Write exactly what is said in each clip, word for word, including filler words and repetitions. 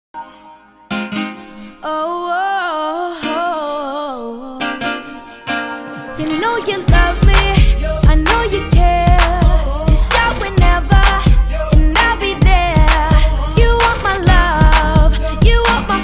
Oh, oh, oh, oh. You know you love me, I know you care. Just shout whenever, and I'll be there. You want my love, you want my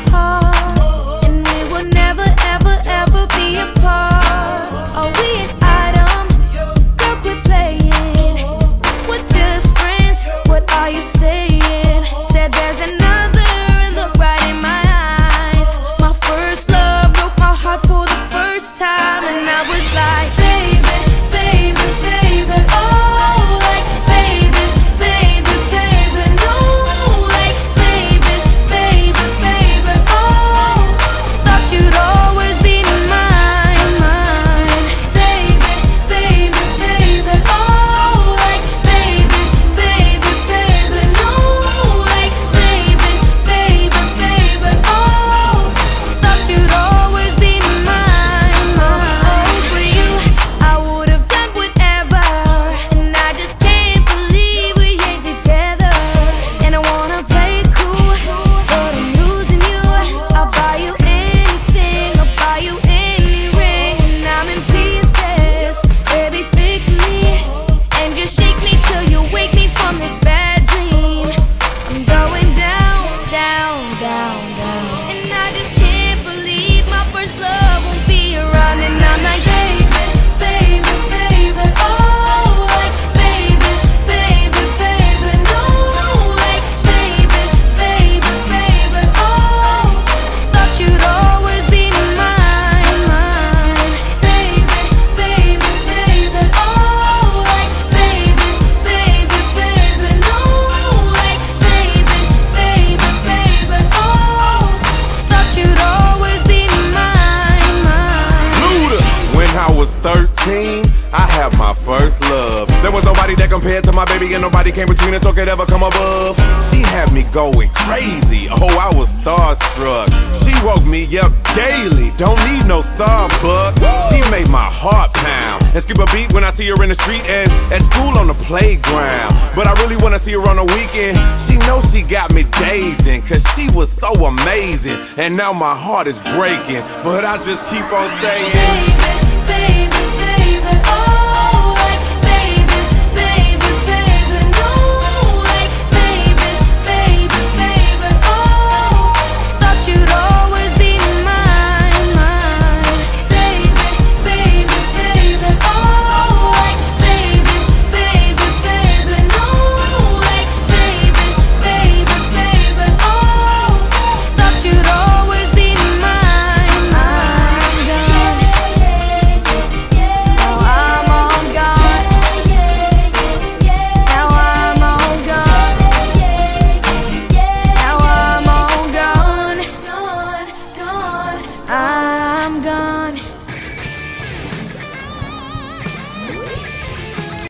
heart, and we will never, ever, ever be apart. Are we an item? Girl, quit playing. We're just friends, what are you saying? Said there's another, and look right in my eyes. My first love broke my heart for the first time, and I was like, baby, baby, baby, oh, like, baby, baby, baby, no, like, baby, baby, baby, oh, thought you'd always be mine, mine, baby, baby, baby, oh, like, baby, baby, baby, no, like, baby, baby, baby, oh, thought you'd always be mine, mine. For you, I would have done whatever, and I just can't believe we ain't together. And I wanna play it cool, but I'm losing you. I'll buy you anything, I'll buy you any ring, and I'm in pieces. Baby, fix me, and just shake me till you wake me from this bad dream. I'm going down, down, down, down, and I just can't believe my first love won't be around. And I'm like, baby, baby, baby, oh, like, baby, baby, baby, no, like, baby, baby, baby, oh, thought you'd always be mine, mine, baby, baby, baby, oh, like, baby, baby, baby, no, like, baby, baby, baby, oh, thought you'd always be mine, mine. Luda. When I was thirteen, I had my first love. There was nobody that compared to my baby, and nobody came between us or could ever come above. She had me going crazy, oh, I was starstruck. She woke me up daily, don't need no Starbucks. She made my heart pound and skip a beat when I see her in the street and at school on the playground. But I really wanna see her on the weekend. She knows she got me dazing, cause she was so amazing. And now my heart is breaking, but I just keep on saying, Baby, baby, baby, oh, like, baby, baby, baby, no, like, baby, baby, baby, oh, thought you'd always be mine, mine, baby, baby, baby, oh, like, baby, baby, baby, no, like, baby, baby, baby, oh, thought you'd always be mine, mine, now I'm on God, now I'm on God, now I'm on gone, gone, gone.